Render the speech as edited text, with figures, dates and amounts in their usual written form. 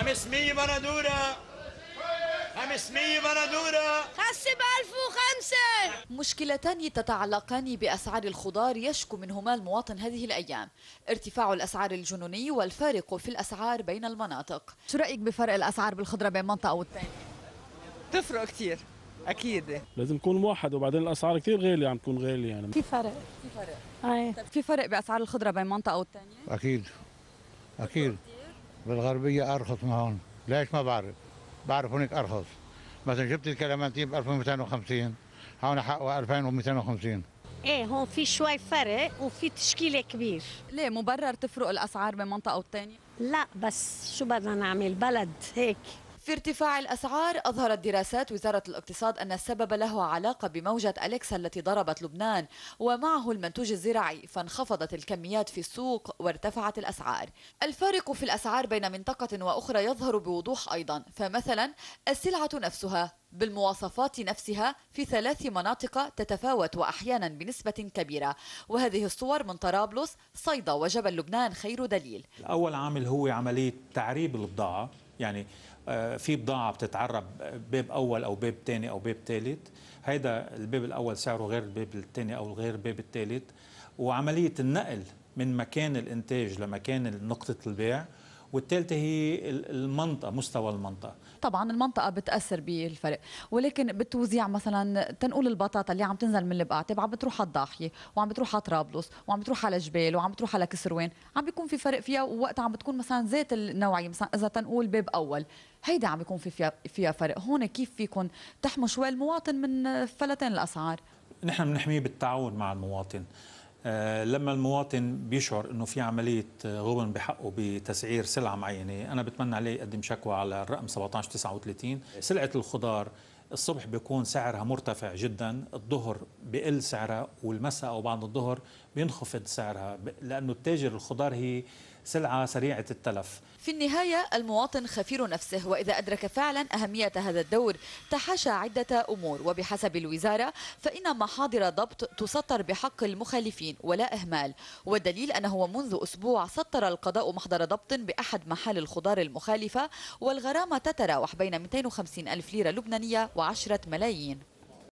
500 بندورة 500 بندورة. خسب 1005. مشكلتان تتعلقان بأسعار الخضار يشكو منهما المواطن هذه الأيام: ارتفاع الأسعار الجنوني والفارق في الأسعار بين المناطق. شو رأيك بفرق الأسعار بالخضرة بين منطقة والثانية؟ تفرق كثير اكيد، لازم يكون موحد، وبعدين الاسعار كثير غاليه، عم تكون غاليه يعني. في فرق. طيب في فرق بأسعار الخضرة بين منطقة والثانية؟ اكيد بالغربيه ارخص من هون. ليش؟ ما بعرف هناك ارخص. مثلا جبت الكلامنتين ب 1250، هون حقه 2250. ايه هون في شوي فرق وفي تشكيله كبير. ليه مبرر تفرق الأسعار بين منطقة والثانية؟ لا بس شو بدنا نعمل، بلد هيك. في ارتفاع الأسعار أظهرت دراسات وزارة الاقتصاد أن السبب له علاقة بموجة أليكسا التي ضربت لبنان ومعه المنتوج الزراعي، فانخفضت الكميات في السوق وارتفعت الأسعار. الفارق في الأسعار بين منطقة وأخرى يظهر بوضوح أيضا، فمثلا السلعة نفسها بالمواصفات نفسها في 3 مناطق تتفاوت وأحيانا بنسبة كبيرة، وهذه الصور من طرابلس، صيدا وجبل لبنان خير دليل. أول عامل هو عملية تعريب البضاعة، يعني في بضاعة بتتعرب باب أول أو باب ثاني أو باب ثالث، هيدا الباب الأول سعره غير الباب الثاني أو غير الباب الثالث، وعملية النقل من مكان الإنتاج لمكان نقطة البيع، والثالثة هي المنطقة، مستوى المنطقة. طبعا المنطقة بتأثر بالفرق، ولكن بالتوزيع مثلا تنقول البطاطا اللي عم تنزل من البقعتب عم بتروح على الضاحية وعم بتروح على طرابلس وعم بتروح على جبال وعم بتروح على كسروان، عم بيكون في فرق فيها، ووقتها عم بتكون مثلا ذات النوعية، مثلا إذا تنقول باب أول هيدا عم بيكون فيها فرق. هون كيف فيكم تحموا شوي المواطن من فلتان الأسعار؟ نحن بنحميه بالتعاون مع المواطن. لما المواطن بيشعر انه في عمليه غبن بحقه بتسعير سلعه معينه، انا بتمنى عليه يقدم شكوى على الرقم 1739. سلعه الخضار الصبح بيكون سعرها مرتفع جدا، الظهر بيقل سعرها، والمساء او بعد الظهر بينخفض سعرها، لانه التاجر الخضار هي سلعه سريعه التلف. في النهاية المواطن خفير نفسه، وإذا أدرك فعلا أهمية هذا الدور تحاشى عدة أمور، وبحسب الوزارة فإن محاضر ضبط تسطر بحق المخالفين ولا إهمال، والدليل أنه منذ أسبوع سطر القضاء محضر ضبط بأحد محال الخضار المخالفة، والغرامة تتراوح بين 250 ألف ليرة لبنانية و10 ملايين.